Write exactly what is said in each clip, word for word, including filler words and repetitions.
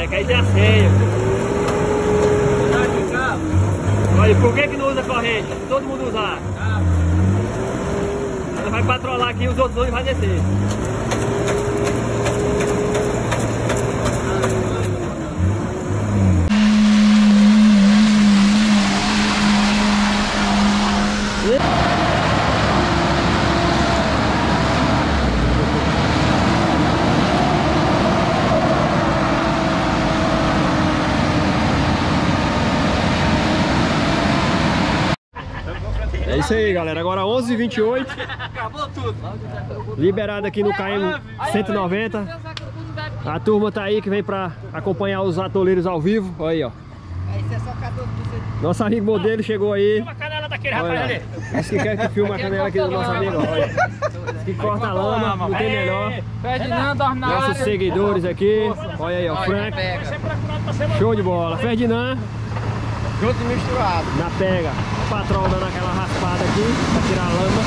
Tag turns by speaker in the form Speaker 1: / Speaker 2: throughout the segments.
Speaker 1: que aí tem a ceia. Olha, por que que não usa corrente? Todo mundo usar. Ela vai patrolar aqui, os outros dois vai descer.
Speaker 2: É isso aí, galera. Agora onze e vinte e oito.
Speaker 1: Acabou tudo.
Speaker 2: Liberado aqui no K M cento e noventa. A turma tá aí que vem pra acompanhar os atoleiros ao vivo. Olha aí, ó. Nosso amigo modelo chegou aí.
Speaker 1: Filma a canela daquele rapaz ali.
Speaker 2: Esse que quer que filma a canela aqui do nosso amigo. Olha. Esse que corta a lama, não tem melhor.
Speaker 1: Ferdinando,
Speaker 2: Nossos seguidores aqui. Olha aí, ó. Frank. Show de bola. Ferdinand.
Speaker 3: Junto e misturado.
Speaker 2: Na pega. O patrão dando aquela raspada aqui pra tirar a lama.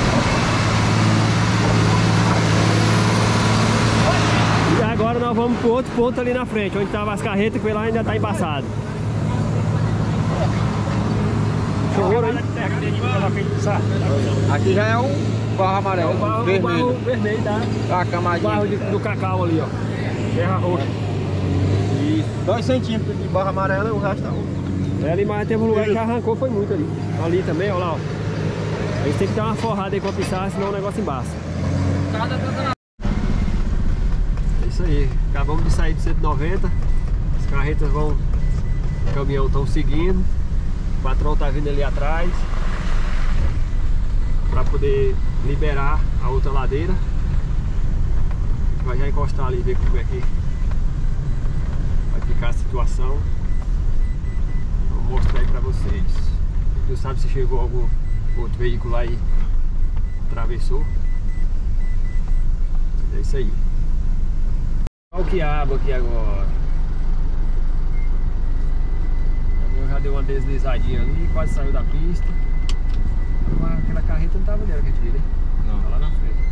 Speaker 2: E agora nós vamos pro outro ponto ali na frente, onde tava as carretas, que foi lá ainda tá embaçado. Chegou aí?
Speaker 3: Aqui já é um barro amarelo,
Speaker 2: O barro,
Speaker 3: vermelho.
Speaker 2: o barro vermelho da
Speaker 3: A
Speaker 2: o
Speaker 3: camadinha.
Speaker 2: barro de, do cacau ali, ó. Terra roxa.
Speaker 3: Isso. Dois centímetros de barro amarelo e o resto tá roxo.
Speaker 2: É, ali, mas teve um lugar que já arrancou, foi muito ali. Ali também, ó lá, ó. A gente tem que dar uma forrada aí com a pissarra, senão o negócio embaça. É isso aí, acabamos de sair de cento e noventa. As carretas vão, o caminhão estão seguindo. O patrão tá vindo ali atrás para poder liberar a outra ladeira. A gente vai já encostar ali e ver como é que vai ficar a situação. Vou mostrar aí pra vocês. Não sabe se chegou algum outro veículo aí, atravessou. É isso aí. Olha o quiabo aqui agora. Eu já deu uma deslizadinha ali, quase saiu da pista. Mas aquela carreta não tava ali, que a gente viu, né? Não. Tá lá na frente.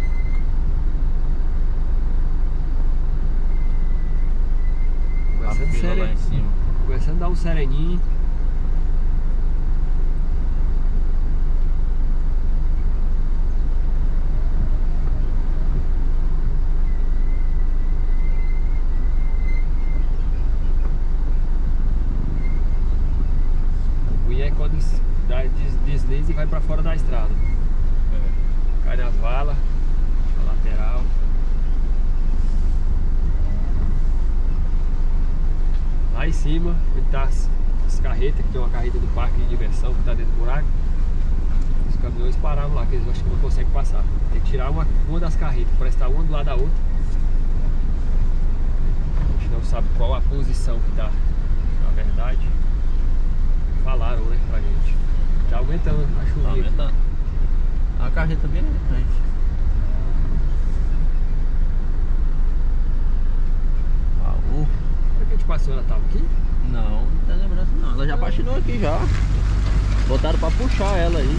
Speaker 2: Começando, seren... lá em cima. Começando a dar um sereninho. É quando dá, des, desliza e vai pra fora da estrada. É. Cai nas valas, na lateral. Lá em cima, onde tá as, as carretas, que tem uma carreta do parque de diversão que tá dentro do buraco. Os caminhões paravam lá, que eles acham que não conseguem passar. Tem que tirar uma, uma das carretas, prestar uma do lado da outra. A gente não sabe qual a posição que tá, na verdade. Falaram, né, pra gente. Tá aumentando a chuva. Tá aumentando.
Speaker 3: A carreta bem na frente. Ah, uh.
Speaker 2: Será que a gente passou, ela tava aqui?
Speaker 3: Não, não tem lembrança não. Ela já patinou aqui já. Botaram pra puxar ela aí.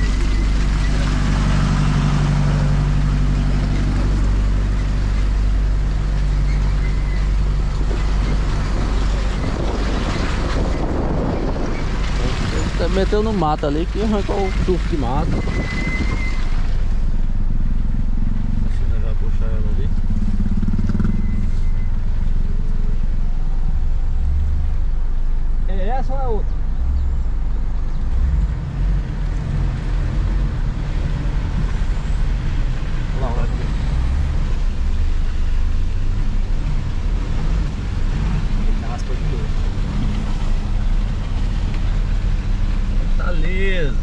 Speaker 3: Meteu no mato ali que arrancou o tufo de mato. Acho que nós vamos puxar ela ali.
Speaker 2: É essa ou é outra? Olha lá, olha lá. Ele raspa de novo.
Speaker 3: Beleza.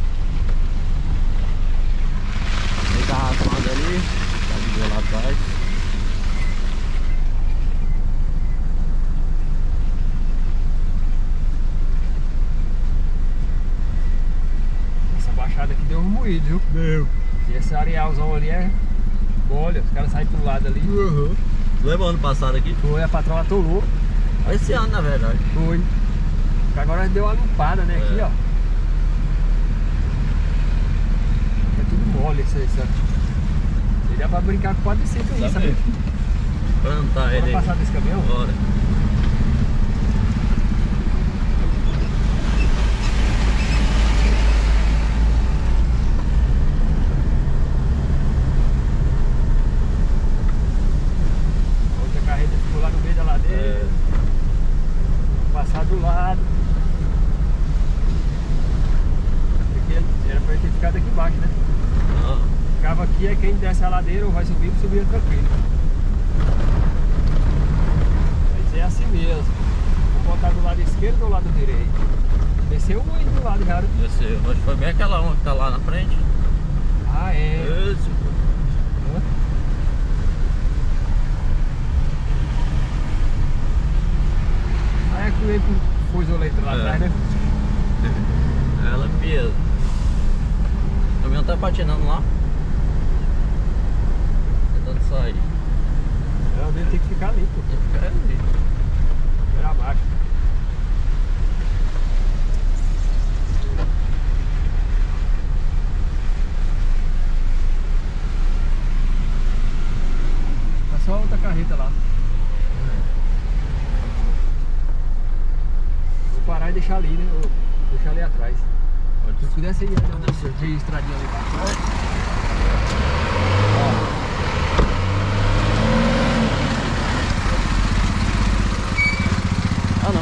Speaker 3: Tem garrafada ali, tá de boa lá atrás.
Speaker 2: Essa baixada aqui deu um moído, viu?
Speaker 3: Deu.
Speaker 2: E esse arealzão ali é bolha, os caras saem pro lado ali.
Speaker 3: Uhum. Lembra ano passado aqui?
Speaker 2: Foi, a patroa atolou.
Speaker 3: Esse ano na verdade.
Speaker 2: Foi. Agora deu uma limpada, né? Aqui,
Speaker 3: É.
Speaker 2: ó. É tudo mole isso aí, sabe? E dá pra brincar com quadriciclo aí, sabe?
Speaker 3: Plantar ele
Speaker 2: Bora
Speaker 3: aí.
Speaker 2: passar desse caminhão?
Speaker 3: Bora.
Speaker 2: Porque quem desce a ladeira ou vai subir, subir tranquilo. Mas é assim mesmo. Vou botar do lado esquerdo ou do lado direito? Desceu um aí do lado já.
Speaker 3: Desceu. Hoje foi bem aquela uma que tá lá na frente.
Speaker 2: Ah, é.
Speaker 3: Isso.
Speaker 2: Ah, é que veio com coisa letra lá
Speaker 3: É.
Speaker 2: atrás, né?
Speaker 3: Ela pesa. O caminhão tá patinando lá. Tentando sair.
Speaker 2: Não, dele tem que ficar limpo.
Speaker 3: Tem que ficar ali.
Speaker 2: Era abaixo. Tá só outra carreta lá. Vou parar e deixar ali, né? Vou deixar ali atrás. Se pudesse ir, dar uma registradinha ali pra fora.
Speaker 3: Ah, não.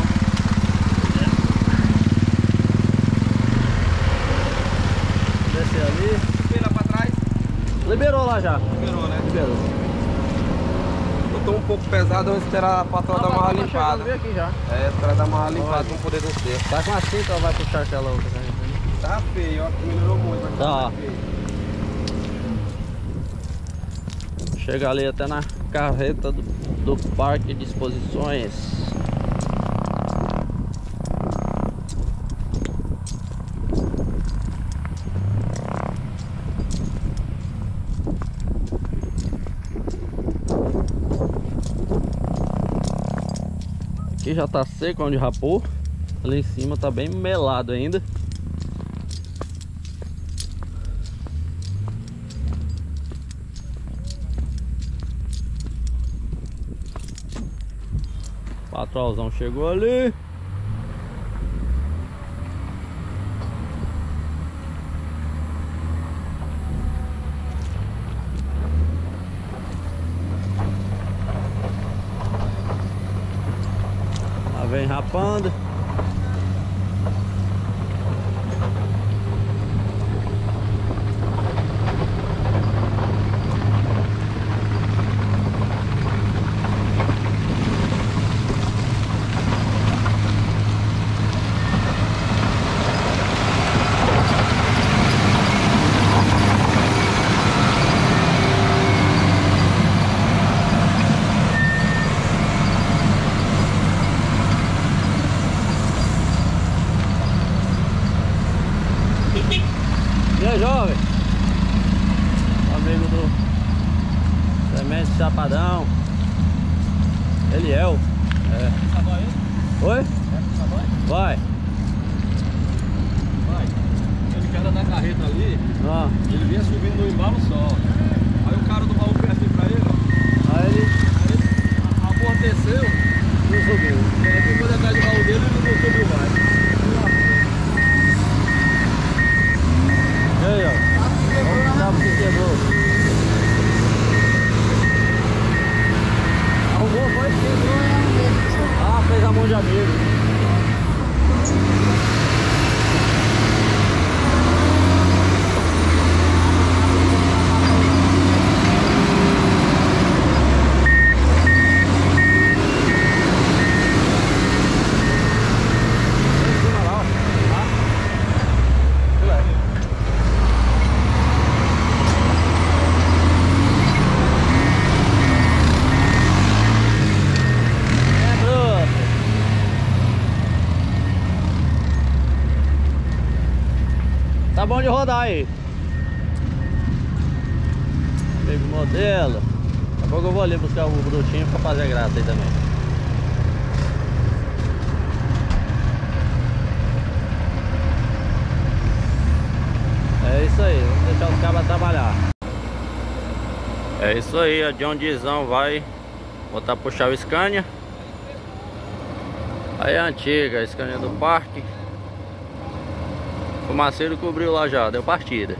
Speaker 3: Descer ali.
Speaker 4: Libera pra trás.
Speaker 3: Liberou lá já.
Speaker 4: Liberou, né?
Speaker 3: Liberou.
Speaker 4: Eu tô um pouco pesado, eu vou esperar a patroa dar uma limpada.
Speaker 3: Tá aqui já.
Speaker 4: É, esperar dar uma limpada pra poder descer.
Speaker 3: Tá com a cinta ou vai puxar aquela outra? Né?
Speaker 4: Tá feio, ó, que melhorou muito, mas
Speaker 3: Tá.
Speaker 4: tá feio.
Speaker 3: Chega ali até na carreta do, do parque de exposições. Aqui já tá seco onde rapou. Ali em cima tá bem melado ainda. O patrolzão chegou ali. Lá vem rapando. E aí, jovem? Amigo do Semente Chapadão. Eliel. É. Oi? Vai.
Speaker 4: Vai. Ele quer andar na carreta ali,
Speaker 3: Ah.
Speaker 4: ele vinha subindo no embalo só. Aí o cara do baú fez assim pra ele, ó.
Speaker 3: Aí ele
Speaker 4: Aí ele amorteceu.
Speaker 3: não subiu.
Speaker 4: E aí ficou atrás do baú dele e não subiu mais.
Speaker 3: E aí, ó. Vamos dar porque quebrou. Arrumou, foi? Ah, fez a mão de amigo. Tá bom de rodar aí. Amigo modelo. Daqui a pouco eu vou ali buscar o brutinho pra fazer graça aí também. É isso aí, vamos deixar os cabos trabalhar. É isso aí, a John Dizão vai botar puxar o Scania. Aí a antiga, a Scania do parque. O Fumaceiro cobriu lá já, deu partida.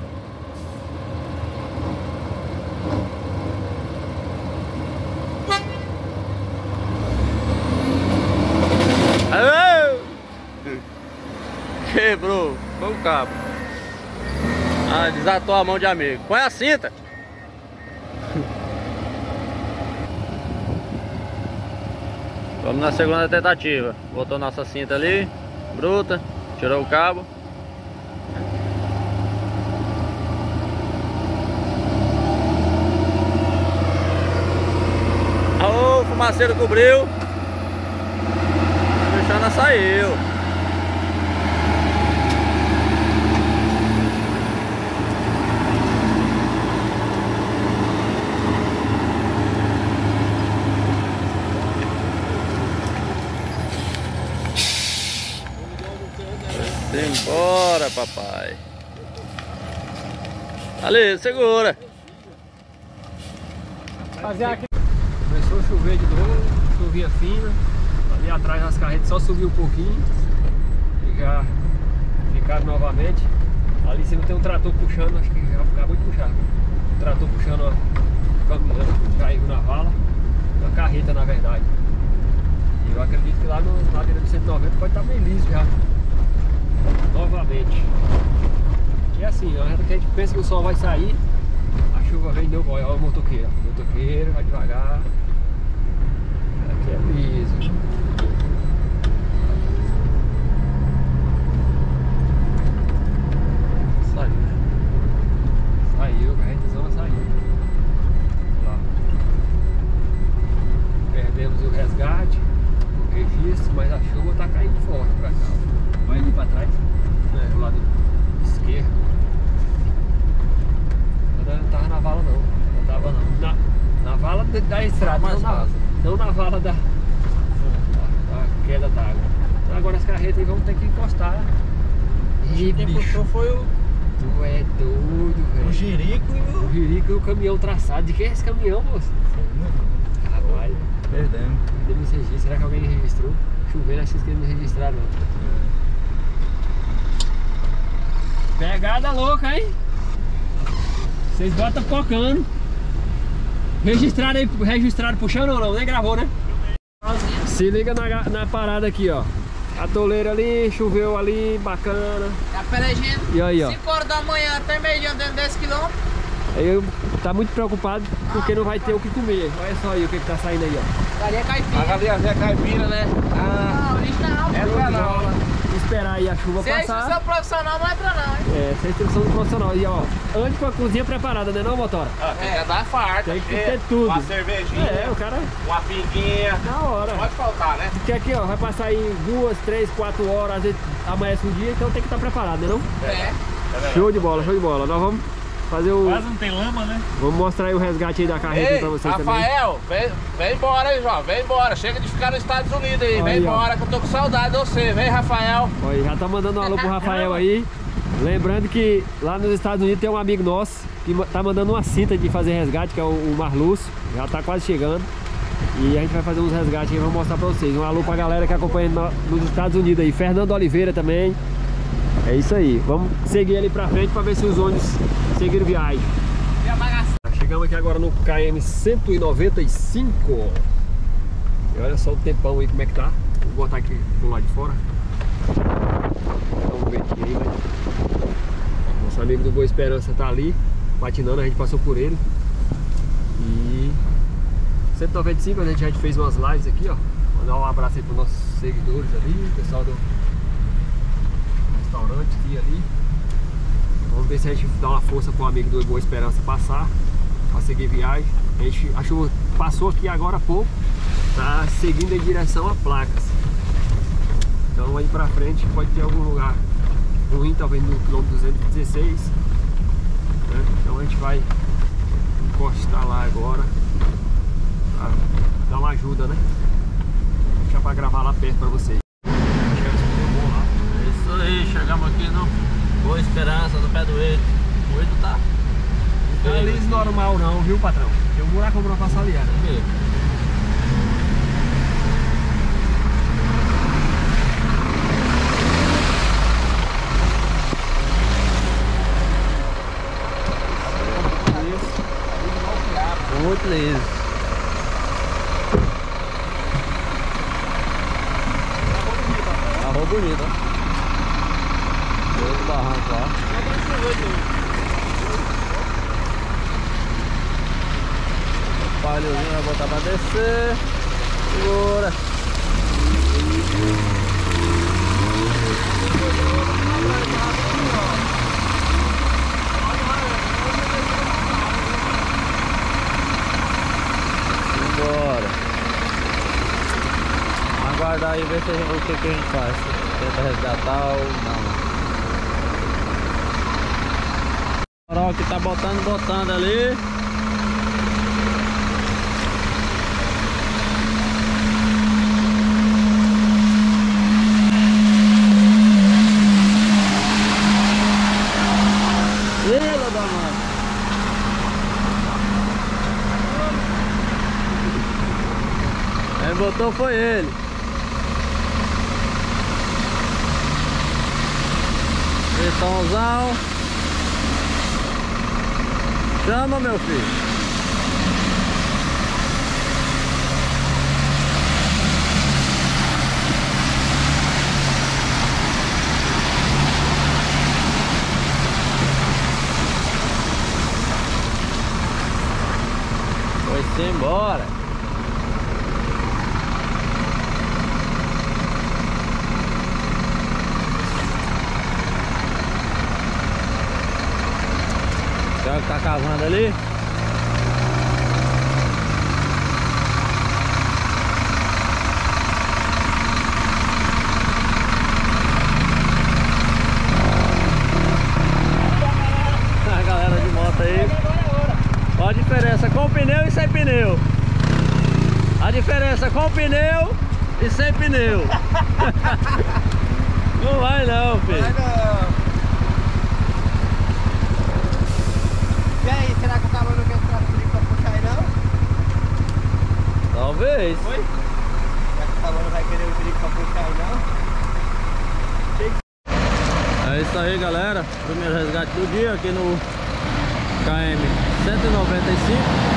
Speaker 3: Aê! Quebrou, foi o cabo. Ah, desatou a mão de amigo. Põe a cinta. Vamos na segunda tentativa. Botou nossa cinta ali, bruta, tirou o cabo. Aô, o fumaceiro cobriu. A bichana saiu. Embora, papai. Ali, segura.
Speaker 2: Fazer aqui. Começou a chover de novo, chovia fina. Ali atrás as carretas só subiu um pouquinho e já ficaram novamente. Ali em cima tem um trator puxando, acho que já acabou de puxar. O trator puxando o caminhão, caiu na vala. Uma carreta, na verdade. E eu acredito que lá no ladeira do cento e noventa pode estar bem liso já. Novamente. E é assim, a gente pensa que o sol vai sair, a chuva vem e deu boia. Olha o motoqueiro. O motoqueiro vai devagar. Aqui é liso. Saiu. Saiu, a carretazona saiu. Olha lá. Perdemos o resgate, o registro, mas a chuva está caindo forte pra cá. Vai ali pra trás, né, do lado esquerdo. Eu não tava na vala não, não tava não. Na, na vala da, da estrada, não na, não na vala da, da, da queda d'água. Então agora as carretas aí vão ter que encostar.
Speaker 4: E quem puxou foi o...
Speaker 2: Tu é doido, velho.
Speaker 4: O Jirico e o...
Speaker 2: O Jirico e o caminhão traçado. De quem é esse caminhão, moço? Caralho.
Speaker 4: Perdemos.
Speaker 2: Perdemos esse registro. Será que alguém registrou? Chovendo, acho que eles não registraram não. Pegada louca, hein? Vocês botam focando. Registraram aí, registraram puxando ou não? Nem gravou, né? Se liga na, na parada aqui, ó. A toleira ali, choveu ali, bacana.
Speaker 5: Tá pelejando.
Speaker 2: E aí, ó.
Speaker 5: cinco horas da manhã até meio-dia andando dez quilômetros.
Speaker 2: Aí eu tá muito preocupado porque não vai ter o que comer. Olha só aí o que, que tá saindo aí, ó.
Speaker 5: Galinha caipira.
Speaker 4: A galinha é caipira, né? Ah,
Speaker 5: Não, original.
Speaker 4: essa não, né?
Speaker 2: Esperar aí a chuva
Speaker 5: Se é
Speaker 2: passar.
Speaker 5: instrução profissional, não entra não, hein?
Speaker 2: É, essa é a instrução do profissional. E ó, ande com a cozinha preparada, né não, motora?
Speaker 4: Ah, tem que dar farta.
Speaker 2: Tem que ter tudo.
Speaker 4: Uma cervejinha,
Speaker 2: É, o cara
Speaker 4: uma pinguinha.
Speaker 2: na hora.
Speaker 4: Pode faltar, né?
Speaker 2: Porque aqui, ó, vai passar aí duas, três, quatro horas, às vezes amanhece um dia, então tem que estar preparado, né não?
Speaker 5: É.
Speaker 2: Show de bola, show de bola. Nós vamos fazer o...
Speaker 1: Quase não tem lama, né?
Speaker 2: Vamos mostrar aí o resgate aí da carreta
Speaker 4: Ei,
Speaker 2: pra vocês também.
Speaker 4: Rafael, vem, vem embora aí, João. Vem embora. Chega de ficar nos Estados Unidos aí.
Speaker 2: Aí,
Speaker 4: Vem
Speaker 2: ó.
Speaker 4: embora que eu tô com saudade de você. Vem, Rafael.
Speaker 2: Olha, já tá mandando um alô pro Rafael aí. Lembrando que lá nos Estados Unidos tem um amigo nosso que tá mandando uma cinta de fazer resgate, que é o, o Marlúcio. Já tá quase chegando. E a gente vai fazer uns resgates aí, vamos mostrar pra vocês. Um alô pra galera que acompanha no, nos Estados Unidos aí. Fernando Oliveira também. É isso aí. Vamos seguir ali pra frente pra ver se os ônibus seguiram viagem. Chegamos aqui agora no K M cento e noventa e cinco. E olha só o tempão aí como é que tá. Vou botar aqui do lado de fora. Dá um ventinho aí, né? Nosso amigo do Boa Esperança tá ali patinando, a gente passou por ele. E cento e noventa e cinco, a gente já fez umas lives aqui, ó. Mandar um abraço aí pros nossos seguidores ali, o pessoal do restaurante que ali. Vamos ver se a gente dá uma força pro amigo do Boa Esperança passar pra seguir viagem. A, gente, a chuva passou aqui agora há pouco, tá seguindo em direção a Placas. Então aí pra frente pode ter algum lugar ruim, talvez no quilômetro duzentos e dezesseis, né? Então a gente vai encostar lá agora pra dar uma ajuda, né? Vou deixar pra gravar lá perto pra vocês.
Speaker 3: É isso aí, chegamos aqui no Boa Esperança, no pé do Eito. O Eito tá...
Speaker 2: Não tá liso normal não, viu patrão? Tem um buraco pra passar ali, né?
Speaker 3: Muito liso. Arrou bonito, ó. Dois barrancos lá. O palhozinho vai botar pra descer. Segura. Bora. Aguardar aí e ver se a gente, o que, que a gente faz. Tenta resgatar ou não. O que tá botando, botando ali. Filha da mãe. Quem botou foi ele. Pistãozão. Chama, meu filho. Foi-se embora. O que tá cavando ali? A galera de moto aí. Qual a diferença com pneu e sem pneu? A diferença com pneu e sem pneu. Não vai não, filho.
Speaker 2: Vai não.
Speaker 5: E aí, será que o cabo não quer entrar comigo pra puxar aí não?
Speaker 3: Talvez.
Speaker 5: Oi? Será que o cabo não vai querer o perigo pra puxar aí não?
Speaker 3: É isso aí, galera. Primeiro resgate do dia aqui no K M cento e noventa e cinco.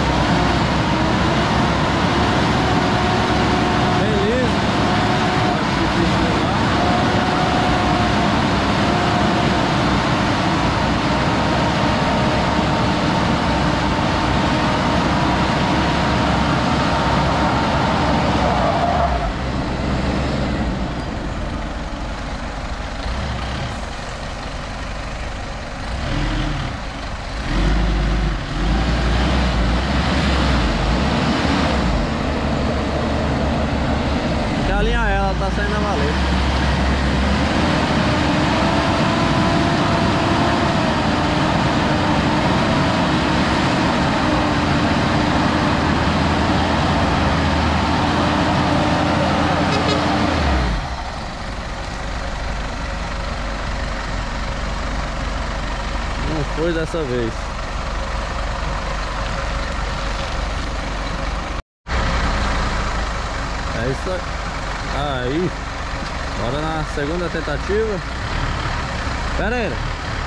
Speaker 3: Alinhar ela, tá saindo a valer. Não foi dessa vez. É isso aí. Aí, bora na segunda tentativa. Pera aí.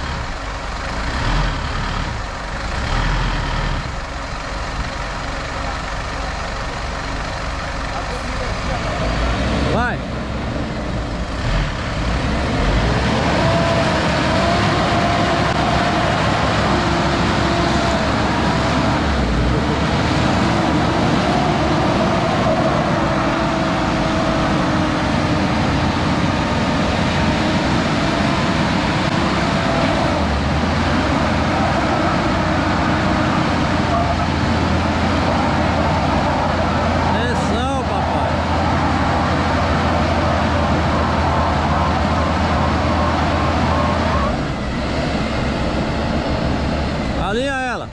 Speaker 3: Vai. Alinha ela.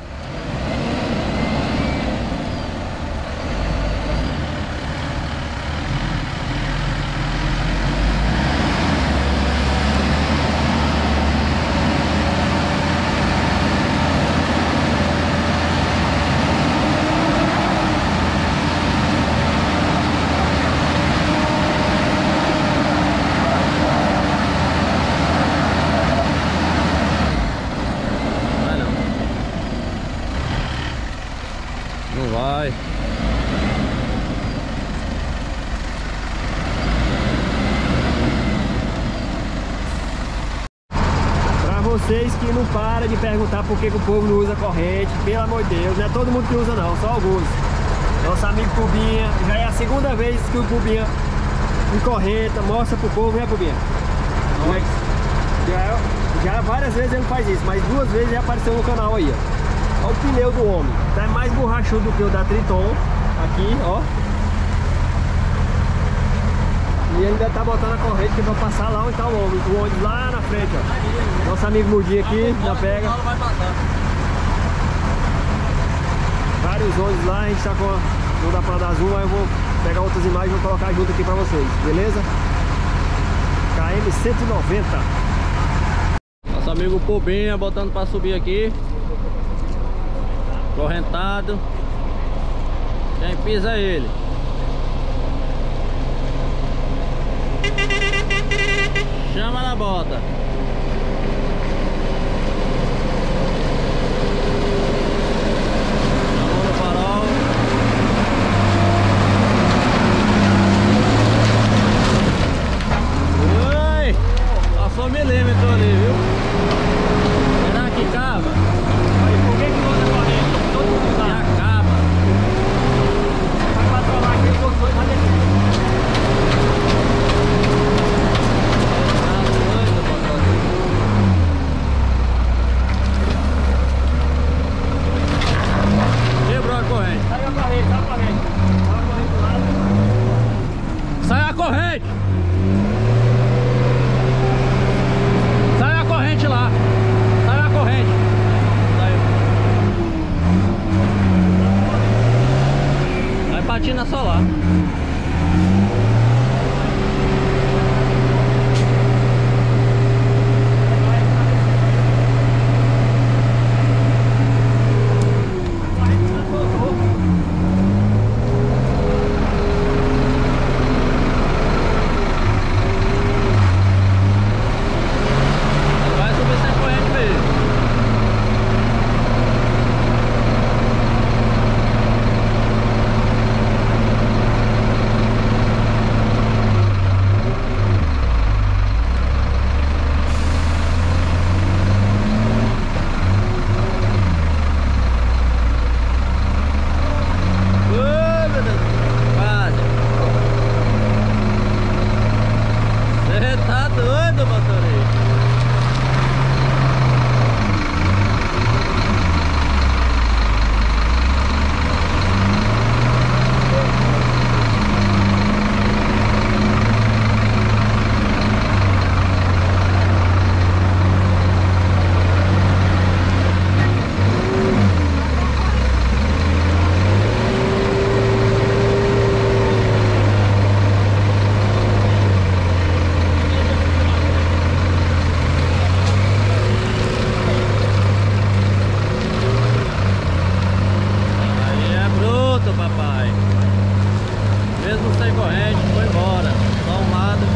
Speaker 3: Não vai.
Speaker 2: Pra vocês que não param de perguntar por que, que o povo não usa corrente, pelo amor de Deus, não é todo mundo que usa não, só alguns. Nosso amigo Pubinha, já é a segunda vez que o Pubinha encorrenta, mostra pro povo, né, Pubinha? Já, já várias vezes ele faz isso, mas duas vezes já apareceu no canal aí, ó. Olha o pneu do homem, tá mais borrachudo do que o da Triton, aqui, ó. E ele ainda tá botando a corrente que vai passar lá onde tá o ônibus, o ônibus lá na frente, ó. Nosso amigo Mudinho aqui, já pega. Vários ônibus lá, a gente tá com... Não dá pra dar zoom, mas eu vou pegar outras imagens e vou colocar junto aqui pra vocês, beleza? K M cento e noventa.
Speaker 3: Nosso amigo Pubinha botando pra subir aqui. Correntado. Quem pisa é ele. Chama na bota. Chamou no farol. Oi! Passou milímetro ali, viu? Será que cava?
Speaker 1: Aí, por que que não usa corrente? Todo mundo sabe.
Speaker 3: Já acaba.
Speaker 1: Vai patrolar aqui, os outros dois vai descer.
Speaker 3: Quebrou a corrente.
Speaker 1: Sai a corrente, sai a corrente. Sai a corrente do lado.
Speaker 3: Sai a corrente! Sai a corrente lá! Sai a corrente! Saiu. Vai patina solar. Vai subir sem corrente mesmo. Ô, meu Deus. Quase. Você tá doido, motorista? Aí é bruto, papai. Mesmo sem corrente, foi embora. Só um lado.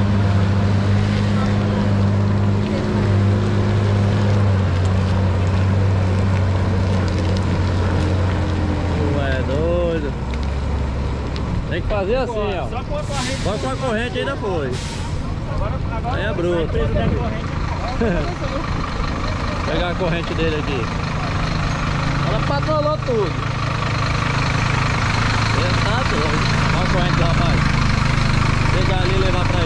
Speaker 3: Tu é doido. Tem que fazer assim, ó.
Speaker 1: Só com a corrente.
Speaker 3: Só com a corrente ainda foi.
Speaker 1: Agora, agora
Speaker 3: Aí é bruto.
Speaker 1: Peso da corrente.
Speaker 3: Vou pegar a corrente dele aqui. Ela patrolou tudo. Ele tá doido. Olha a corrente do rapaz. Pegar ali e levar pra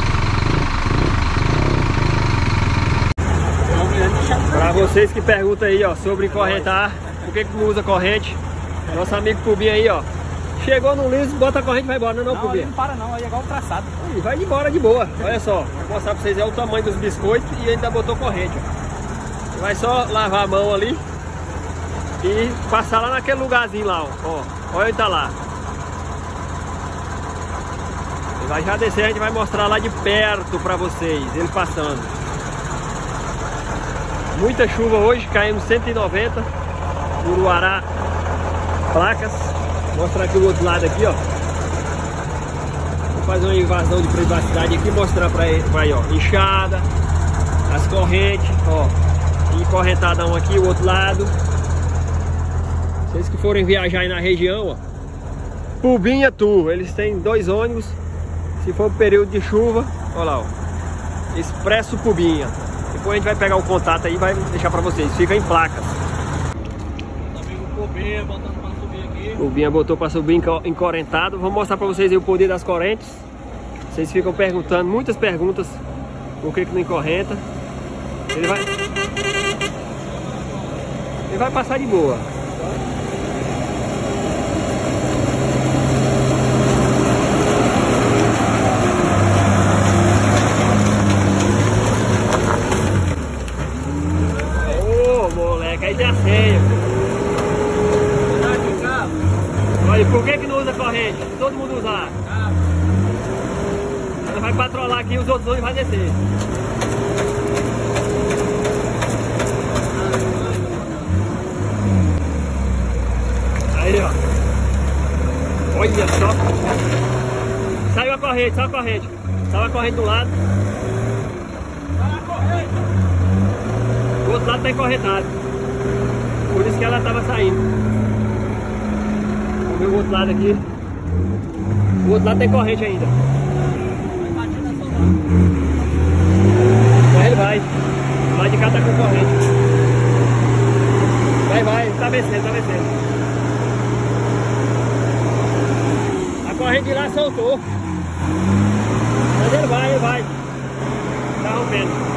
Speaker 3: ele.
Speaker 2: Pra vocês que perguntam aí, ó, sobre correntar, por que que não usa corrente? Nosso amigo Pubinha aí, ó. Chegou no liso, bota a corrente e vai embora, não é não,
Speaker 1: Não, ele
Speaker 2: Pubinha?
Speaker 1: não para não, aí é igual o traçado.
Speaker 2: E vai embora de boa. Olha só, vou mostrar pra vocês é o tamanho dos biscoitos e ainda botou corrente, ó. Vai só lavar a mão ali e passar lá naquele lugarzinho lá, ó. Ó, olha ele tá lá. Ele vai já descer, a gente vai mostrar lá de perto pra vocês, ele passando. Muita chuva hoje, K M cento e noventa, Uruará, placas. Vou mostrar aqui o outro lado aqui, ó. Vou fazer uma invasão de privacidade aqui, mostrar pra ele, pra aí, ó, enxada, as correntes, ó, encorrentadão aqui, o outro lado. Vocês que forem viajar aí na região, ó, Pubinha Tour, eles têm dois ônibus, se for período de chuva, olha lá, ó, Expresso Pubinha. Depois a gente vai pegar o contato aí e vai deixar pra vocês, fica em placas.
Speaker 3: Amigo Pubinha botando pra subir aqui.
Speaker 2: Pubinha botou pra subir encorrentado. Vou mostrar pra vocês aí o poder das correntes. Vocês ficam perguntando, muitas perguntas, por que que não encorrenta. Ele vai... Ele vai passar de boa. Ô, moleque, aí já sei. Olha, por que que não usa corrente? Todo mundo usar. Ela vai patrolar aqui, os outros dois vai descer. Aí, ó. Olha só. Saiu a corrente, saiu a corrente. Saiu a corrente do lado. O outro lado tá encorrentado. Por isso que ela tava saindo. Vamos ver o outro lado aqui. O outro lado tem corrente ainda. Vai, ele vai. O lado de cá tá com corrente. Vai, vai. Tá vencendo, tá vencendo. A corrente de lá soltou. Mas ele vai, ele vai. Tá rompendo.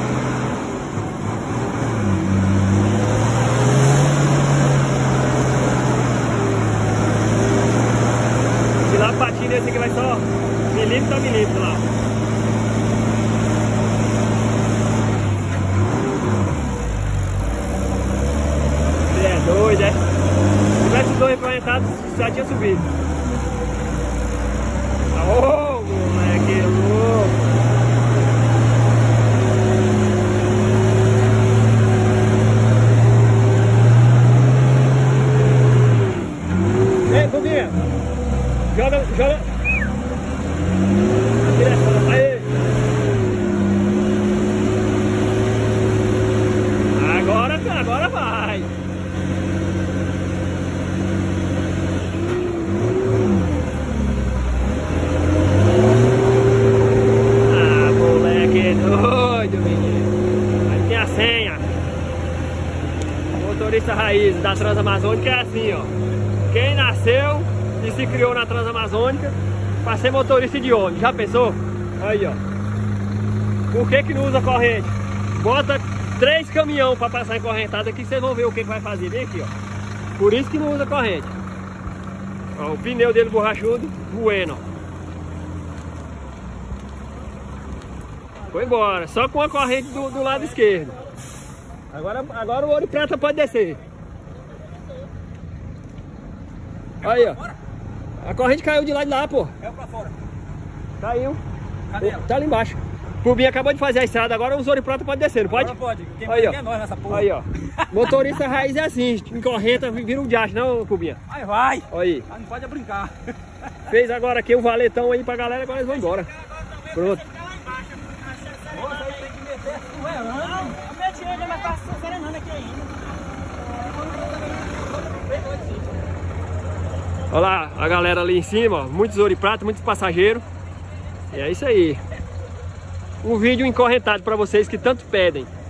Speaker 2: De lá patina, esse aqui vai só milímetro a milímetro lá. Ele é doido, é? Se tivesse dois encorrentados, já tinha subido. Ô, oh, moleque louco! Ei, Cubinha! Joga, joga! Direção, aí! Agora, agora vai! Ah, moleque doido, menino! Aí tem a senha! Motorista raiz da Transamazônica é assim, ó. Quem nasceu e se criou na Transamazônica para ser motorista de ônibus, já pensou? Aí, ó. Por que que não usa corrente? Bota três caminhões para passar encorrentado aqui, vocês vão ver o que que vai fazer. Vem aqui, ó. Por isso que não usa corrente. Ó, o pneu dele borrachudo, bueno. Foi embora, só com a corrente do, do lado esquerdo. Agora, agora o Ouro Prata pode descer. Aí, ó. A corrente caiu de lá de lá, pô.
Speaker 4: Caiu pra fora.
Speaker 2: Caiu.
Speaker 4: Cadê ela?
Speaker 2: Tá ali embaixo. O Cubinha acabou de fazer a estrada, agora o Ouro Prata pode descer, não pode?
Speaker 4: Não pode. Quem
Speaker 2: aí,
Speaker 4: pode
Speaker 2: ó.
Speaker 4: é nós nessa porra.
Speaker 2: Aí, ó. Motorista raiz é assim, encorrenta, vira um diacho, não, Cubinha?
Speaker 4: Aí vai.
Speaker 2: Olha aí.
Speaker 4: Mas não pode brincar.
Speaker 2: Fez agora aqui o valetão aí pra galera, agora eles vão embora. Pronto.
Speaker 4: Nossa, aí tem que meter suerando.
Speaker 1: Não, a minha tia já vai estar serenando aqui ainda.
Speaker 2: Olha lá a galera ali em cima, ó, muitos ouro e prata, muitos passageiros. E é isso aí. Um vídeo encorrentado para vocês que tanto pedem.